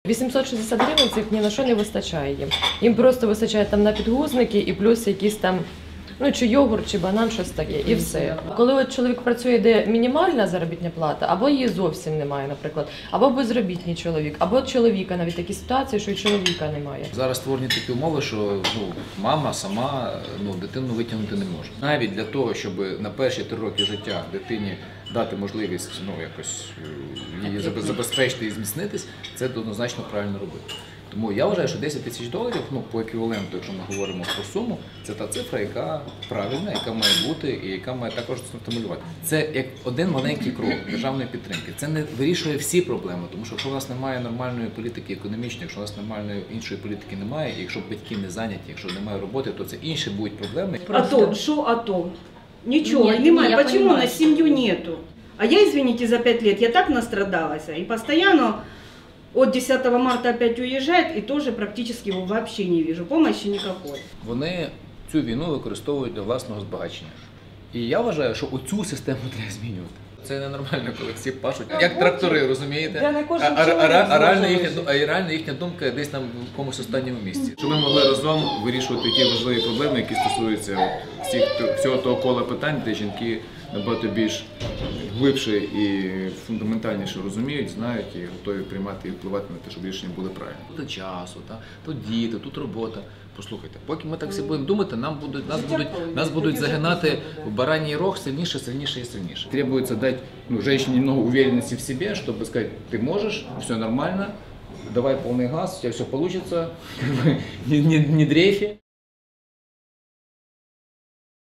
860 гривень цих ні на що не вистачає їм. Їм просто вистачає там на підгузники і плюс якісь там, ну, чи йогурт, чи банан, щось таке, і все. Коли от чоловік працює, де мінімальна заробітна плата, або її зовсім немає, наприклад, або безробітний чоловік, або чоловіка, навіть такі ситуації, що і чоловіка немає. Зараз створені такі умови, що мама сама дитину витягнути не може. Навіть для того, щоб на перші 3 роки життя дитині дати можливість якось її забезпечити і зміцнитись, це однозначно правильно робити. Тому я вважаю, що 10 тисяч доларів, по еквіваленту, якщо ми говоримо про суму, це та цифра, яка правильна, яка має бути і яка має також стимулювати. Це як один маленький крок державної підтримки. Це не вирішує всі проблеми, тому що якщо у нас немає нормальної політики економічної, якщо у нас нормальної іншої політики немає, і якщо батьки не зайняті, якщо немає роботи, то це інші будуть проблеми. АТО, що АТО? Нічого, немає. Почему на сім'ю нету? А я, извините, за 5 лет я так настрадалася и постоянно от 10 марта опять уезжает и тоже практически его вообще не вижу, помощи никакой. Вони цю війну використовують для власного збагачення. І я вважаю, що оцю систему треба змінювати. Це ненормально, коли всі пашуть, як трактори, розумієте? А реально їхня думка десь там в якомусь останньому місці. Щоб ми могли разом вирішувати ті важливі проблеми, які стосуються всього того кола питань, де жінки набагато більш глибше і фундаментальніше розуміють, знають і готові приймати і впливати на те, щоб рішення були правильні. Тут часу, тут діти, тут робота. Послухайте, поки ми так всі будемо думати, нас будуть загинати в бараній рог сильніше, сильніше і сильніше. Требуется дать женщине немного уверенности в себе, чтобы сказать, ты можешь, все нормально, давай полный газ, у тебя все получится, не дрейфи.